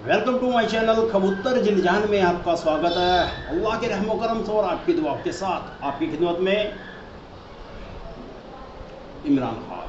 Welcome to my channel कबूतर जिलजान में आपका स्वागत है। अल्लाह के रहमो करम से और आपकी दुआ के साथ आपकी खिदमत में इमरान खान।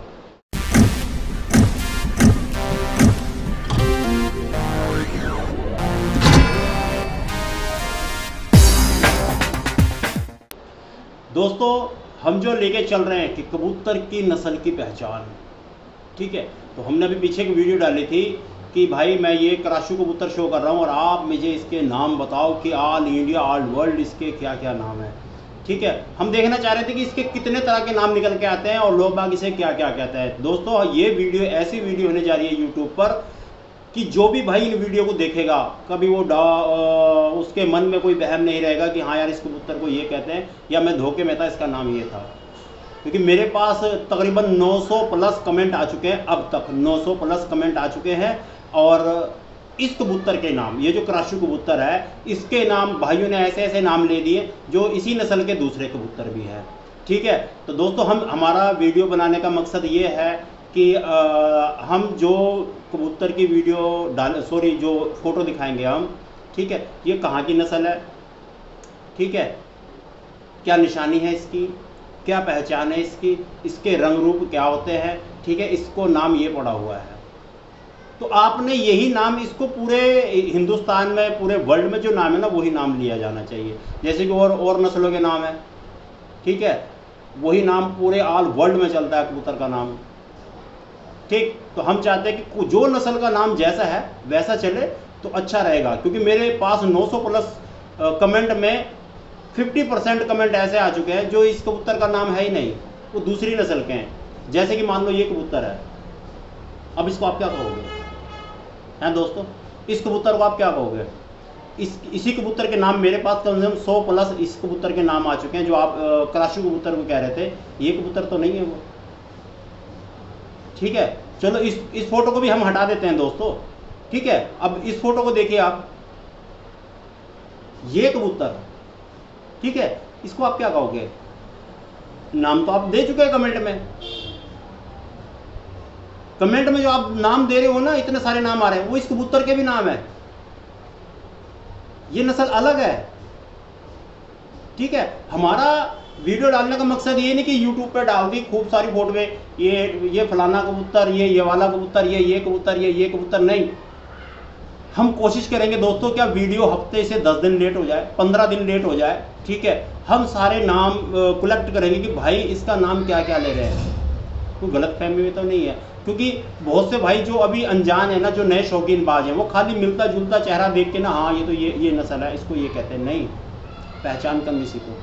दोस्तों, हम जो लेके चल रहे हैं कि कबूतर की नस्ल की पहचान, ठीक है। तो हमने अभी पीछे की वीडियो डाली थी कि भाई मैं ये कराशू कबूतर शो कर रहा हूँ और आप मुझे इसके नाम बताओ कि ऑल इंडिया ऑल वर्ल्ड इसके क्या क्या नाम है, ठीक है। हम देखना चाह रहे थे कि इसके कितने तरह के नाम निकल के आते हैं और लोग बाग इसे क्या क्या कहते हैं। दोस्तों, ये वीडियो ऐसी वीडियो होने जा रही है यूट्यूब पर कि जो भी भाई इन वीडियो को देखेगा कभी वो उसके मन में कोई वहम नहीं रहेगा कि हाँ यार इस कबूतर को ये कहते हैं या मैं धोखे में था, इसका नाम ये था। क्योंकि मेरे पास तकरीबन 900 प्लस कमेंट आ चुके हैं, अब तक 900 प्लस कमेंट आ चुके हैं। और इस कबूतर के नाम, ये जो कराशू कबूतर है, इसके नाम भाइयों ने ऐसे ऐसे नाम ले दिए जो इसी नस्ल के दूसरे कबूतर भी हैं, ठीक है। तो दोस्तों, हमारा वीडियो बनाने का मकसद ये है कि हम जो कबूतर की वीडियो जो फ़ोटो दिखाएंगे हम, ठीक है, ये कहाँ की नस्ल है, ठीक है, क्या निशानी है इसकी, क्या पहचान है इसकी, इसके रंग रूप क्या होते हैं, ठीक है, इसको नाम ये पड़ा हुआ है। तो आपने यही नाम इसको पूरे हिंदुस्तान में, पूरे वर्ल्ड में जो नाम है ना, वही नाम लिया जाना चाहिए। जैसे कि और नस्लों के नाम है, ठीक है, वही नाम पूरे ऑल वर्ल्ड में चलता है कबूतर का नाम, ठीक। तो हम चाहते हैं कि जो नस्ल का नाम जैसा है वैसा चले तो अच्छा रहेगा। क्योंकि मेरे पास 900 प्लस कमेंट में 50% कमेंट ऐसे आ चुके हैं जो इस कबूतर का नाम है ही नहीं, वो दूसरी नस्ल के हैं। जैसे कि मान लो ये कबूतर है, अब इसको आप क्या कहोगे हैं दोस्तों? इस कबूतर को आप क्या कहोगे? इसी कबूतर के नाम मेरे पास कम से कम 100 प्लस इस कबूतर के नाम आ चुके हैं। जो आप कराशू कबूतर को कह रहे थे, ये कबूतर तो नहीं है वो, ठीक है। चलो इस फोटो को भी हम हटा देते हैं दोस्तों, ठीक है। अब इस फोटो को देखिए आप, ये कबूतर, ठीक है, इसको आप क्या कहोगे? नाम तो आप दे चुके हैं कमेंट में। कमेंट में जो आप नाम दे रहे हो ना, इतने सारे नाम आ रहे हैं, वो इस कबूतर के भी नाम है। ये नस्ल अलग है, ठीक है। हमारा वीडियो डालने का मकसद ये नहीं कि यूट्यूब पे डाल दी खूब सारी फोटो में, ये फलाना कबूतर, ये वाला कबूतर, ये कबूतर, ये कबूतर, नहीं। हम कोशिश करेंगे दोस्तों, क्या वीडियो हफ्ते से 10 दिन लेट हो जाए, 15 दिन लेट हो जाए, ठीक है, हम सारे नाम कलेक्ट करेंगे कि भाई इसका नाम क्या क्या ले रहे हैं, कोई गलत फहमी में तो नहीं है। क्योंकि बहुत से भाई जो अभी अनजान है ना, जो नए शौकीन बाज हैं, वो खाली मिलता जुलता चेहरा देख के ना, हाँ ये तो ये नस्ल है, इसको ये कहते हैं, नहीं, पहचान करनी सीखो।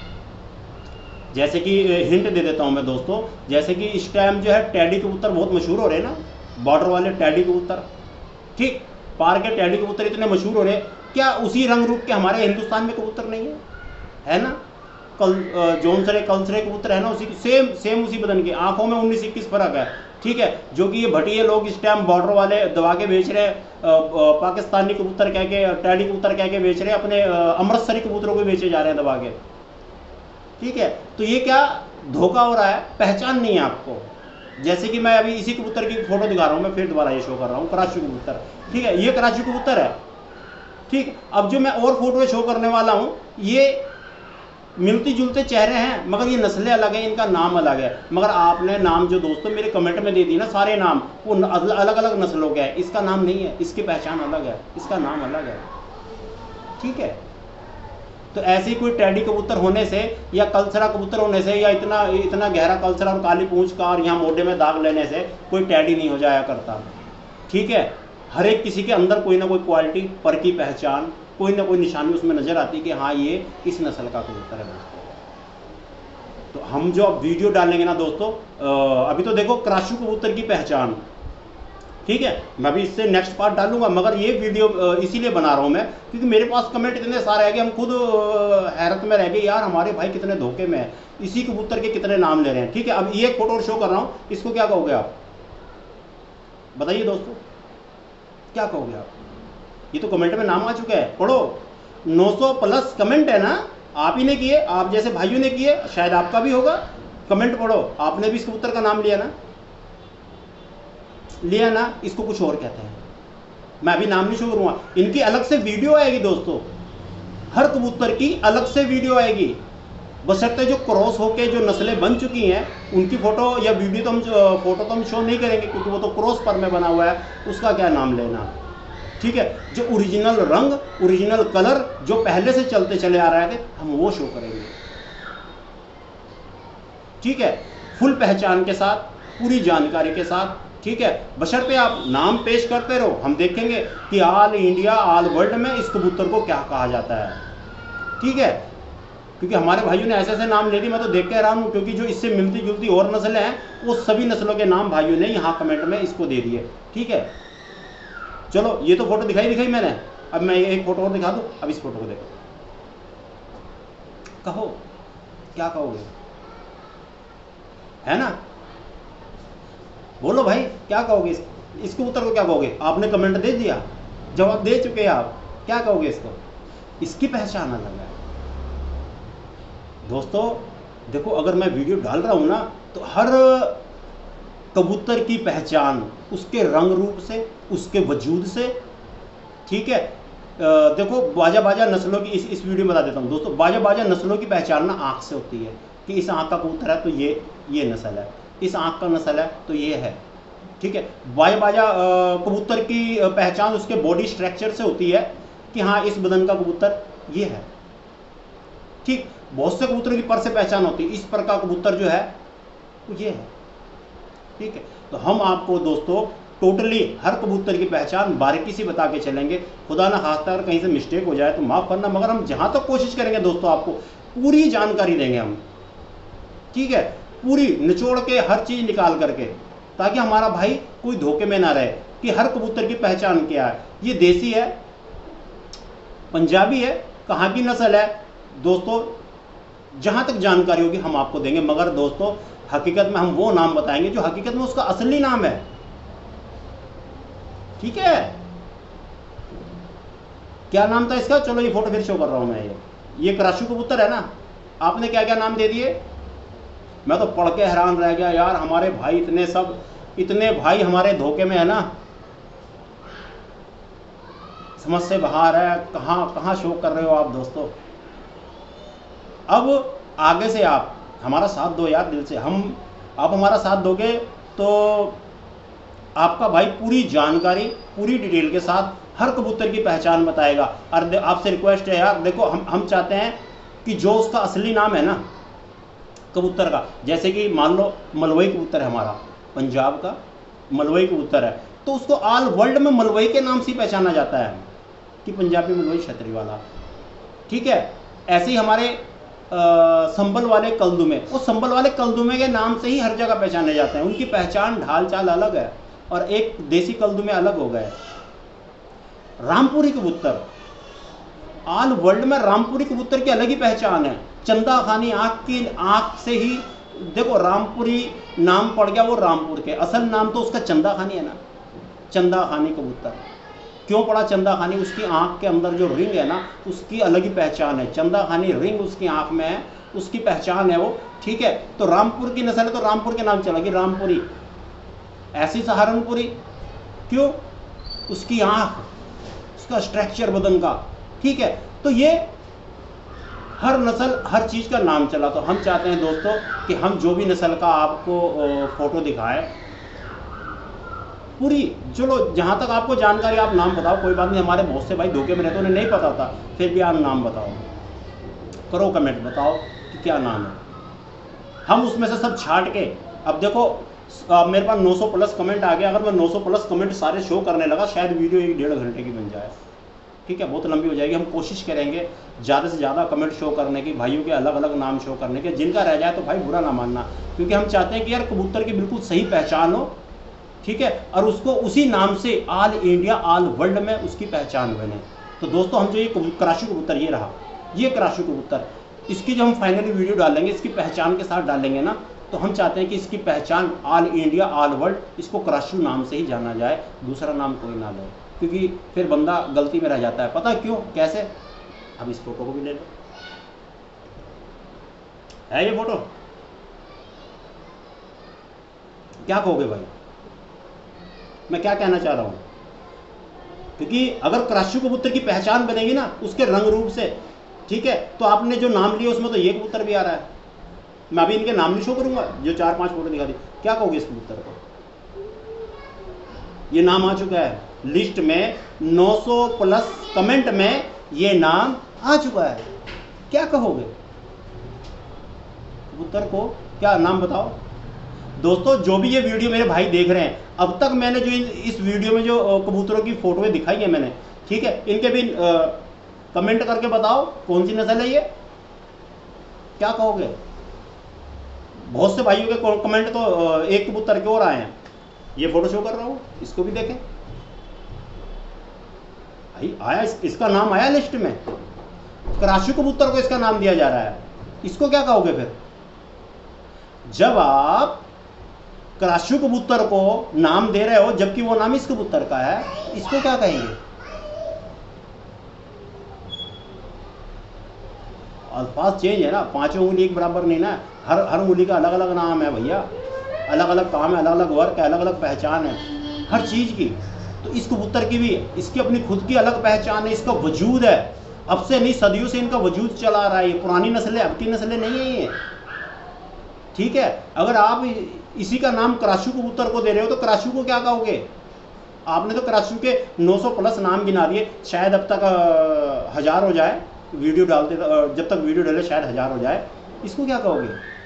जैसे कि हिंट दे देता हूँ मैं दोस्तों, जैसे कि इस टाइम जो है टैडी कबूतर बहुत मशहूर हो रहे हैं ना, बॉर्डर वाले टैडी कबूतर, ठीक, पार के टैडी कबूतर इतने मशहूर हो रहे हैं, क्या उसी रंग रूप के हमारे हिंदुस्तान में कबूतर नहीं है ना? जोनसरे कलसरे कबूतर है ना, उसी सेम उसी बदन के, आंखों में 19-21 फर्क है, ठीक है। जो कि ये भटिए लोग इस टाइम बॉर्डर वाले दबा के बेच रहे हैं, पाकिस्तानी कबूतर कह के, टैडी कबूतर कह के बेच रहे हैं, अपने अमृतसरी कबूतरों को बेचे जा रहे हैं दबा के, ठीक है। तो ये क्या धोखा हो रहा है, पहचान नहीं है आपको। जैसे कि मैं अभी इसी कबूतर की फोटो दिखा रहा हूँ, मैं फिर दोबारा ये शो कर रहा हूँ, कराची कबूतर, ठीक है, ये कराची कबूतर है, ठीक। अब जो मैं और फोटो शो करने वाला हूँ, ये मिलती जुलते चेहरे हैं मगर ये नस्लें अलग हैं, इनका नाम अलग है। मगर आपने नाम जो दोस्तों मेरे कमेंट में दे दी ना, सारे नाम वो अलग अलग नस्लों के हैं, इसका नाम नहीं है, इसकी पहचान अलग है, इसका नाम अलग है, ठीक है। तो ऐसी कोई टैडी कबूतर होने से या कलसरा कबूतर होने से या इतना गहरा कलसरा और काली पूंछ का और यहाँ मोढे में दाग लेने से कोई टैडी नहीं हो जाया करता, ठीक है। हर एक किसी के अंदर कोई ना कोई क्वालिटी, पर की पहचान, कोई ना कोई निशानी उसमें नजर आती है कि हाँ ये इस नस्ल का कबूतर है दोस्तों। तो हम जो अब वीडियो डालेंगे ना दोस्तों, अभी तो देखो कराशू कबूतर की पहचान, ठीक है, मैं भी इससे नेक्स्ट पार्ट डालूंगा। मगर ये वीडियो इसीलिए बना रहा हूँ मैं क्योंकि मेरे पास कमेंट इतने सारे हैं कि हम खुद हैरत में रह गए, यार हमारे भाई कितने धोखे में है, इसी कबूतर के कितने नाम ले रहे हैं, ठीक है। अब ये फोटो शो कर रहा हूँ, इसको क्या कहोगे आप, बताइए दोस्तों, क्या कहोगे आप? ये तो कमेंट में नाम आ चुका है, पढ़ो, 900 प्लस कमेंट है ना, आप ही ने किए, आप जैसे भाइयों ने किए, शायद आपका भी होगा। कमेंट पढ़ो, आपने भी इस कबूतर का नाम लिया ना, इसको कुछ और कहते हैं, मैं अभी नाम नहीं शो करूंगा, इनकी अलग से वीडियो आएगी दोस्तों, हर कबूतर की अलग से वीडियो आएगी, बशर्ते जो क्रॉस होके जो नस्लें बन चुकी हैं उनकी फोटो या वीडियो तो हम शो नहीं करेंगे, क्योंकि वो तो क्रॉस पर में बना हुआ है, उसका क्या नाम लेना। ठीक है, जो ओरिजिनल रंग, ओरिजिनल कलर जो पहले से चलते चले आ रहे थे, हम वो शो करेंगे। ठीक है, फुल पहचान के साथ, पूरी जानकारी के साथ। ठीक है, बशर्ते आप नाम पेश करते रहो, हम देखेंगे कि ऑल इंडिया ऑल वर्ल्ड में इस कबूतर को क्या कहा जाता है। ठीक है, क्योंकि हमारे भाइयों ने ऐसे ऐसे नाम ले दिए, मैं तो देख के हैरान हूँ, क्योंकि जो इससे मिलती जुलती और नस्लें हैं वो सभी नस्लों के नाम भाइयों ने यहाँ कमेंट में इसको दे दिए। ठीक है, चलो ये तो फोटो दिखाई मैंने, अब मैं एक फोटो और दिखा दूँ। अब इस फोटो को देखो, कहो क्या कहोगे, है ना, बोलो भाई क्या कहोगे, इस कबूतर को क्या कहोगे। आपने कमेंट दे दिया, जवाब दे चुके हैं आप, क्या कहोगे इसको। इसकी पहचान अलग है दोस्तों। देखो, अगर मैं वीडियो डाल रहा हूं ना, तो हर कबूतर की पहचान उसके रंग रूप से, उसके वजूद से। ठीक है, देखो बाजा नस्लों की इस वीडियो में बता देता हूं दोस्तों, बाजा नस्लों की पहचान ना आंख से होती है, कि इस आंख का कबूतर है तो ये नस्ल है, इस आंख का नस्ल है तो ये है। ठीक है, बाजा कबूतर की पहचान उसके बॉडी स्ट्रक्चर से होती है, कि हाँ इस बदन का कबूतर ये है। ठीक, बहुत से कबूतरों की पर से पहचान होती है, इस पर का कबूतर जो है वो ये है। ठीक है, तो हम आपको दोस्तों टोटली हर कबूतर की पहचान बारीकी से बता के चलेंगे। खुदा ना खास्ता अगर कहीं से मिस्टेक हो जाए तो माफ़ करना, मगर हम जहाँ तक कोशिश करेंगे दोस्तों आपको पूरी जानकारी देंगे हम। ठीक है, पूरी निचोड़ के हर चीज़ निकाल करके, ताकि हमारा भाई कोई धोखे में ना रहे कि हर कबूतर की पहचान क्या है, ये देसी है, पंजाबी है, कहाँ की नस्ल है दोस्तों, जहाँ तक जानकारी होगी हम आपको देंगे। मगर दोस्तों हकीकत में हम वो नाम बताएंगे जो हकीकत में उसका असली नाम है। ठीक है, क्या नाम था इसका, चलो ये फोटो फिर शो कर रहा हूं मैं। ये कराशू कबूतर है ना, आपने क्या क्या नाम दे दिए, मैं तो पढ़ के हैरान रह गया यार। हमारे भाई इतने भाई हमारे धोखे में है ना, समझ से बाहर है। कहाँ शो कर रहे हो आप दोस्तों। अब आगे से आप हमारा साथ दो यार, दिल से आप हमारा साथ दोगे तो आपका भाई पूरी जानकारी, पूरी डिटेल के साथ हर कबूतर की पहचान बताएगा। और आपसे रिक्वेस्ट है यार, देखो हम चाहते हैं कि जो उसका असली नाम है ना कबूतर का, जैसे कि मान लो मलवई कबूतर है हमारा, पंजाब का मलवई कबूतर है, तो उसको ऑल वर्ल्ड में मलवई के नाम से पहचाना जाता है कि पंजाबी मलवई छतरी वाला। ठीक है, ऐसे ही हमारे संबल वाले कलदुमे, वो संबल वाले कलदुमे के नाम से ही हर जगह पहचाने जाते हैं। उनकी पहचान ढाल चाल अलग है, और एक देसी कलदुमे अलग हो गए। रामपुरी कबूतर, ऑल वर्ल्ड में रामपुरी कबूतर की अलग ही पहचान है। चंदा खानी आंख से ही देखो रामपुरी नाम पड़ गया, वो रामपुर के, असल नाम तो उसका चंदा खानी है ना। चंदा खानी कबूतर क्यों पड़ा चंदा खानी, उसकी आंख के अंदर जो रिंग है ना, उसकी अलग ही पहचान है। चंदा खानी रिंग उसकी आंख में है, उसकी पहचान है वो। ठीक है, तो रामपुर की नस्ल है तो रामपुर के नाम चलेगी रामपुरी। ऐसी सहारनपुरी क्यों, उसकी आंख, उसका स्ट्रक्चर बदन का। ठीक है, तो ये हर नस्ल हर चीज़ का नाम चला। तो हम चाहते हैं दोस्तों कि हम जो भी नस्ल का आपको फोटो दिखाएं पूरी, चलो जहाँ तक आपको जानकारी, आप नाम बताओ, कोई बात नहीं। हमारे बहुत से भाई धोखे में रहते, उन्हें नहीं पता था, फिर भी आप नाम बताओ, करो कमेंट, बताओ कि क्या नाम है। हम उसमें से सब छाट के, अब देखो मेरे पास 900 प्लस कमेंट आ गया। अगर मैं 900 प्लस कमेंट सारे शो करने लगा, शायद वीडियो 1-1.5 घंटे की बन जाए। ठीक है, बहुत लंबी हो जाएगी। हम कोशिश करेंगे ज़्यादा से ज़्यादा कमेंट शो करने की, भाइयों के अलग अलग नाम शो करने के। जिनका रह जाए तो भाई बुरा ना मानना, क्योंकि हम चाहते हैं कि यार कबूतर की बिल्कुल सही पहचान हो। ठीक है, और उसको उसी नाम से ऑल इंडिया ऑल वर्ल्ड में उसकी पहचान बने। तो दोस्तों हम जो ये कराशू कबूतर, ये रहा ये कराशू कबूतर, इसकी जो हम फाइनली वीडियो डालेंगे, इसकी पहचान के साथ डालेंगे ना, तो हम चाहते हैं कि इसकी पहचान ऑल इंडिया ऑल वर्ल्ड, इसको कराशू नाम से ही जाना जाए, दूसरा नाम कोई ना ले, क्योंकि फिर बंदा गलती में रह जाता है। पता क्यों, कैसे, अब इस फोटो को भी ले लो, है ये फोटो, क्या कहोगे भाई, मैं क्या कहना चाह रहा हूँ। क्योंकि अगर कराशी कबूतर की पहचान बनेगी ना उसके रंग रूप से, ठीक है, तो आपने जो नाम लिया उसमें तो ये कबूतर भी आ रहा है। मैं अभी इनके नाम नहीं शो करूंगा, जो 4-5 फोटो दिखा दी, क्या कहोगे इस कबूतर को? ये नाम आ चुका है लिस्ट में, 900 प्लस कमेंट में ये नाम आ चुका है, क्या कहोगे कबूतर को? क्या नाम बताओ दोस्तों। जो भी ये वीडियो मेरे भाई देख रहे हैं, अब तक मैंने जो इस वीडियो में जो कबूतरों की फोटोएं दिखाई है मैंने, ठीक है, इनके भी कमेंट करके बताओ कौन सी नस्ल है ये, क्या कहोगे? बहुत से भाइयों के कमेंट तो एक कबूतर के और आए हैं। ये फोटो शो कर रहा हूं, इसको भी देखें भाई, आया इसका नाम आया लिस्ट में, कराशी कबूतर को इसका नाम दिया जा रहा है, इसको क्या कहोगे फिर? जब आप कराशी कबूतर को नाम दे रहे हो जबकि वो नाम इस कबूतर का है, इसको क्या कहेंगे? अल्फाज चेंज है ना, पांचों उंगली एक बराबर नहीं ना, हर उंगली का अलग अलग नाम है भैया, अलग अलग काम है, अलग अलग वर्क है, अलग अलग पहचान है हर चीज की। तो इस कबूतर की भी इसकी अपनी खुद की अलग पहचान है, इसका वजूद है, अब से नहीं सदियों से इनका वजूद चला रहा है, ये पुरानी नस्लें अब की नस्लें नहीं है ये, ठीक है। अगर आप इसी का नाम कराशी कबूतर को दे रहे हो तो कराशी को क्या कहोगे? आपने तो कराशी के 900 प्लस नाम गिना दिए, शायद अब तक 1000 हो जाए, वीडियो डालते जब तक वीडियो डाले शायद 1000 हो जाए, इसको क्या कहोगे?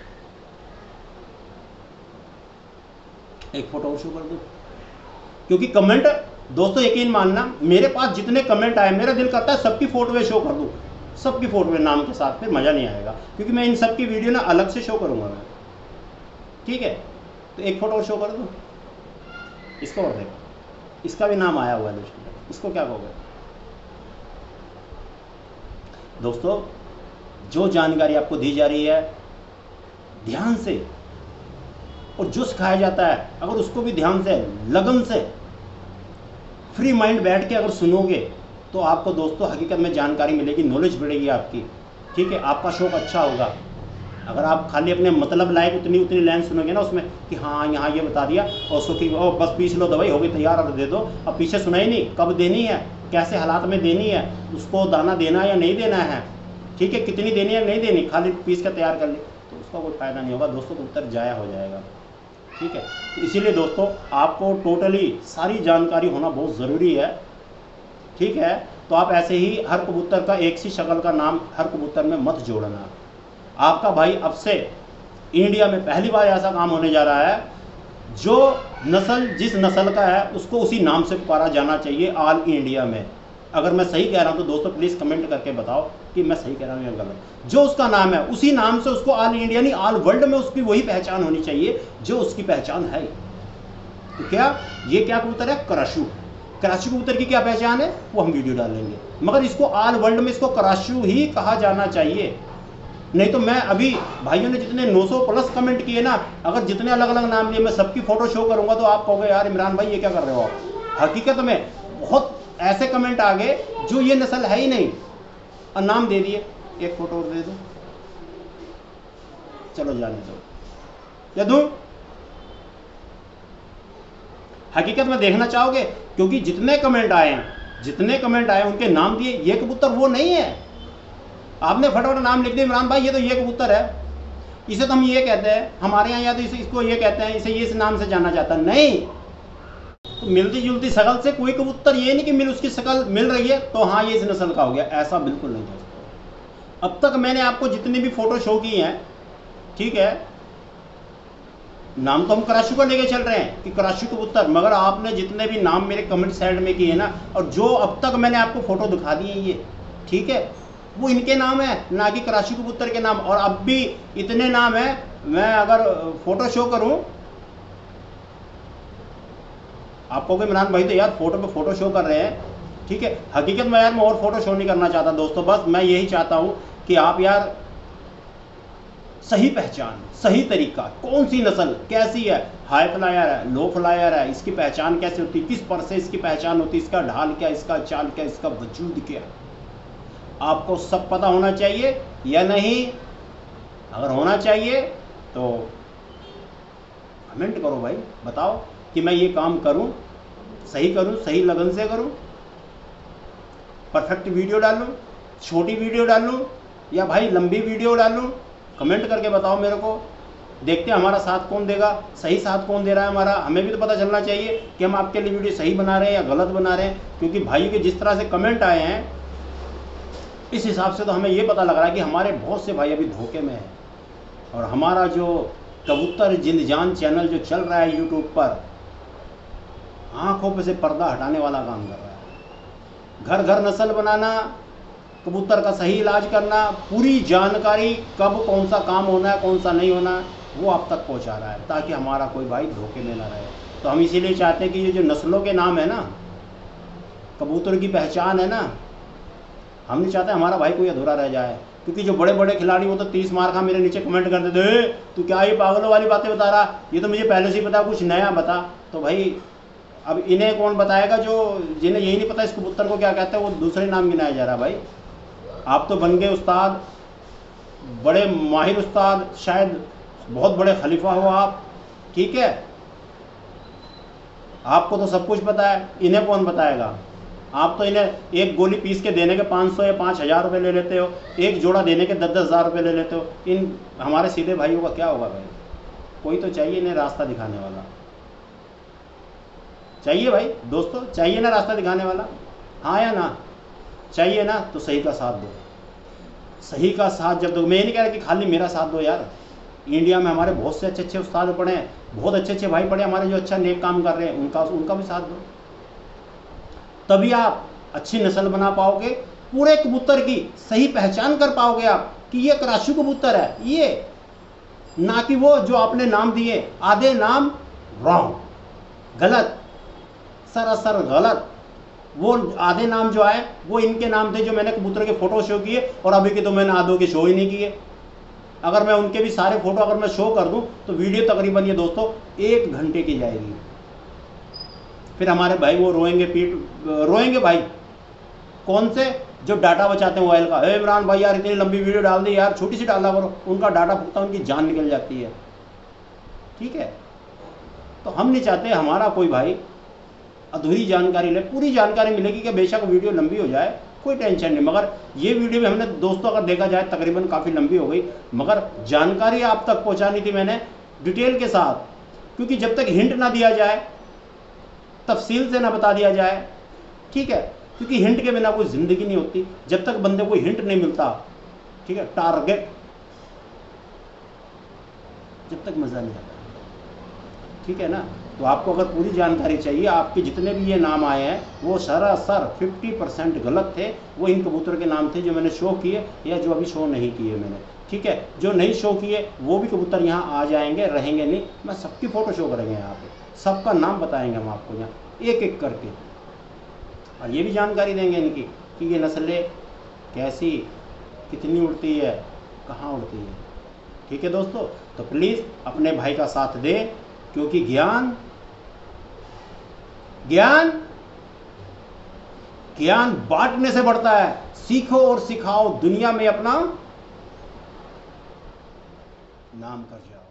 एक फोटो और शो कर दो, क्योंकि कमेंट दोस्तों यकीन मानना, मेरे पास जितने कमेंट आए मेरा दिल करता है सबकी फोटोएं शो कर दूं, सबकी फोटोएं नाम के साथ, फिर मजा नहीं आएगा, क्योंकि मैं इन सबकी वीडियो ना अलग से शो करूंगा मैं, ठीक है। तो एक फोटो और शो कर दूं, इसको और देखो, इसका भी नाम आया हुआ है लिस्ट में, इसको क्या कहोगे? दोस्तों जो जानकारी आपको दी जा रही है ध्यान से, और जो सिखाया जाता है अगर उसको भी ध्यान से, लगन से, फ्री माइंड बैठ के अगर सुनोगे तो आपको दोस्तों हकीकत में जानकारी मिलेगी, नॉलेज बढ़ेगी आपकी, ठीक है, आपका शौक अच्छा होगा। अगर आप खाली अपने मतलब लायक उतनी लाइन सुनोगे ना उसमें कि हाँ यहाँ ये बता दिया और उसको कि ओ बस पीस लो दवाई हो गई तैयार, और दे दो, अब पीछे सुना ही नहीं कब देनी है, कैसे हालात में देनी है, उसको दाना देना या नहीं देना है, ठीक है, कितनी देनी है नहीं देनी, खाली पीस का तैयार कर ली, तो उसका कोई फ़ायदा नहीं होगा दोस्तों, कबूतर जाया हो जाएगा, ठीक है। तो इसीलिए दोस्तों आपको टोटली सारी जानकारी होना बहुत ज़रूरी है, ठीक है। तो आप ऐसे ही हर कबूतर का एक सी शक्ल का नाम हर कबूतर में मत जोड़ना। आपका भाई अब से इंडिया में पहली बार ऐसा काम होने जा रहा है, जो नस्ल जिस नस्ल का है उसको उसी नाम से पुकारा जाना चाहिए ऑल इंडिया में। अगर मैं सही कह रहा हूं तो दोस्तों प्लीज़ कमेंट करके बताओ कि मैं सही कह रहा हूं या गलत। जो उसका नाम है उसी नाम से उसको ऑल इंडिया नहीं ऑल वर्ल्ड में उसकी वही पहचान होनी चाहिए जो उसकी पहचान है। तो क्या ये क्या कबूतर है? कराशू। कराशू कबूतर की क्या पहचान है वो हम वीडियो डालेंगे, मगर इसको ऑल वर्ल्ड में इसको कराशू ही कहा जाना चाहिए। नहीं तो मैं अभी भाइयों ने जितने 900 प्लस कमेंट किए ना, अगर जितने अलग अलग नाम लिए मैं सबकी फोटो शो करूंगा तो आप कहोगे यार इमरान भाई ये क्या कर रहे हो आप। हकीकत में बहुत ऐसे कमेंट आ गए जो ये नस्ल है ही नहीं और नाम दे दिए। एक फोटो और दे दो, चलो जाने दो या दूं। हकीकत में देखना चाहोगे? क्योंकि जितने कमेंट आए उनके नाम दिए, ये कबूतर वो नहीं है। आपने फटाफट नाम लिख दिया इमरान भाई ये तो ये कबूतर है, इसे तो हम ये कहते हैं, हमारे यहाँ या तो इसको ये कहते हैं, इसे ये इस नाम से जाना जाता नहीं। तो मिलती जुलती शकल से कोई कबूतर ये नहीं कि उसकी शकल मिल रही है तो हाँ ये इस नस्ल का हो गया, ऐसा बिल्कुल नहीं दोस्तों। अब तक मैंने आपको जितनी भी फोटो शो की हैं, ठीक है, नाम तो हम कराशू का लेके चल रहे हैं कि कराशू कबूतर, मगर आपने जितने भी नाम मेरे कमेंट साइड में किए ना, और जो अब तक मैंने आपको फोटो दिखा दी है ये, ठीक है, वो इनके नाम है ना कि कराशी कबूतर के नाम। और अब भी इतने नाम है, मैं अगर फोटो शो करूं आपको कि इमरान भाई तो यार फोटो पे फोटो शो कर रहे हैं, ठीक है, हकीकत में यार मैं और फोटो शो नहीं करना चाहता दोस्तों, बस मैं यही चाहता हूं कि आप यार सही पहचान, सही तरीका, कौन सी नस्ल कैसी है, हाई फ्लायर है, लो फ्लायर है, इसकी पहचान कैसे होती है, किस पर से इसकी पहचान होती है, इसका ढाल क्या, इसका चाल क्या, इसका वजूद क्या, आपको सब पता होना चाहिए या नहीं? अगर होना चाहिए तो कमेंट करो भाई, बताओ कि मैं ये काम करूं, सही करूं, सही लगन से करूं, परफेक्ट वीडियो डालूं, छोटी वीडियो डालूं, या भाई लंबी वीडियो डालूं? कमेंट करके बताओ मेरे को। देखते हैं हमारा साथ कौन देगा, सही साथ कौन दे रहा है हमारा। हमें भी तो पता चलना चाहिए कि हम आपके लिए वीडियो सही बना रहे हैं या गलत बना रहे हैं, क्योंकि भाई के जिस तरह से कमेंट आए हैं इस हिसाब से तो हमें ये पता लग रहा है कि हमारे बहुत से भाई अभी धोखे में हैं, और हमारा जो कबूतर जिंद जान चैनल जो चल रहा है यूट्यूब पर, आंखों पे से पर्दा हटाने वाला काम कर रहा है। घर घर नस्ल बनाना, कबूतर का सही इलाज करना, पूरी जानकारी कब कौन सा काम होना है कौन सा नहीं होना है वो आप तक पहुंचा रहा है, ताकि हमारा कोई भाई धोखे में ना रहे। तो हम इसीलिए चाहते हैं कि ये जो नस्लों के नाम है ना, कबूतर की पहचान है ना, हम नहीं चाहते हमारा भाई कोई अधूरा रह जाए। क्योंकि जो बड़े बड़े खिलाड़ी वो तो 30 मार खा मेरे नीचे कमेंट कर देते हैं, तू क्या ये पागलों वाली बातें बता रहा, ये तो मुझे पहले से ही पता, कुछ नया बता। तो भाई अब इन्हें कौन बताएगा, जो जिन्हें यही नहीं पता इस कबूतर को क्या कहते हैं, वो दूसरे नाम गिनाया जा रहा है। भाई आप तो बन गए उस्ताद, बड़े माहिर उस्ताद, शायद बहुत बड़े खलीफा हो आप, ठीक है, आपको तो सब कुछ पता है, इन्हें कौन बताएगा। आप तो इन्हें एक गोली पीस के देने के 500 या 5000 रुपये ले लेते हो, एक जोड़ा देने के 10-10 हज़ार रुपये ले लेते हो। इन हमारे सीधे भाइयों का क्या होगा भाई? कोई तो चाहिए इन्हें रास्ता दिखाने वाला, चाहिए भाई दोस्तों, चाहिए ना रास्ता दिखाने वाला, हाँ या ना? चाहिए ना? तो सही का साथ दो, सही का साथ जब दो। मैं ये नहीं कह रहा कि खाली मेरा साथ दो यार, इंडिया में हमारे बहुत से अच्छे अच्छे उस्ताद पढ़े हैं, बहुत अच्छे अच्छे भाई पढ़े हमारे जो अच्छा नेक काम कर रहे हैं, उनका भी साथ दो। तभी आप अच्छी नस्ल बना पाओगे, पूरे कबूतर की सही पहचान कर पाओगे आप कि ये कराशू कबूतर है, ये ना कि वो जो आपने नाम दिए, आधे नाम रॉन्ग, गलत, सरासर गलत। वो आधे नाम जो आए वो इनके नाम थे जो मैंने कबूतर के फोटो शो किए, और अभी के तो मैंने आधों के शो ही नहीं किए। अगर मैं उनके भी सारे फोटो अगर मैं शो कर दूं तो वीडियो तकरीबन ये दोस्तों 1 घंटे की जाएगी। फिर हमारे भाई वो रोएंगे भाई, कौन से? जो डाटा बचाते हैं मोबाइल का, इमरान भाई यार इतनी लंबी वीडियो डाल दी यार, छोटी सी डाला करो। उनका डाटा फूकता उनकी जान निकल जाती है, ठीक है। तो हम नहीं चाहते हमारा कोई भाई अधूरी जानकारी ले, पूरी जानकारी मिलेगी कि बेशक वीडियो लंबी हो जाए, कोई टेंशन नहीं। मगर ये वीडियो में हमने दोस्तों अगर देखा जाए तकरीबन काफ़ी लंबी हो गई, मगर जानकारी आप तक पहुंचानी थी मैंने डिटेल के साथ, क्योंकि जब तक हिंट ना दिया जाए, तफसील से ना बता दिया जाए, ठीक है, क्योंकि हिंट के बिना कोई ज़िंदगी नहीं होती। जब तक बंदे को हिंट नहीं मिलता, ठीक है, टारगेट, जब तक मज़ा नहीं आता, ठीक है ना। तो आपको अगर पूरी जानकारी चाहिए, आपके जितने भी ये नाम आए हैं वो सरासर 50% गलत थे। वो इन कबूतर के नाम थे जो मैंने शो किए या जो अभी शो नहीं किए मैंने, ठीक है। जो नहीं शो किए वो भी कबूतर यहाँ आ जाएंगे, रहेंगे नहीं, मैं सबकी फ़ोटो शो करेंगे यहाँ पे, सबका नाम बताएंगे हम आपको यहाँ एक एक करके, और ये भी जानकारी देंगे इनकी कि ये नस्लें कैसी, कितनी उड़ती है, कहाँ उड़ती है, ठीक है दोस्तों। तो प्लीज़ अपने भाई का साथ दें, क्योंकि ज्ञान ज्ञान ज्ञान बांटने से बढ़ता है। सीखो और सिखाओ, दुनिया में अपना नाम कर जाओ।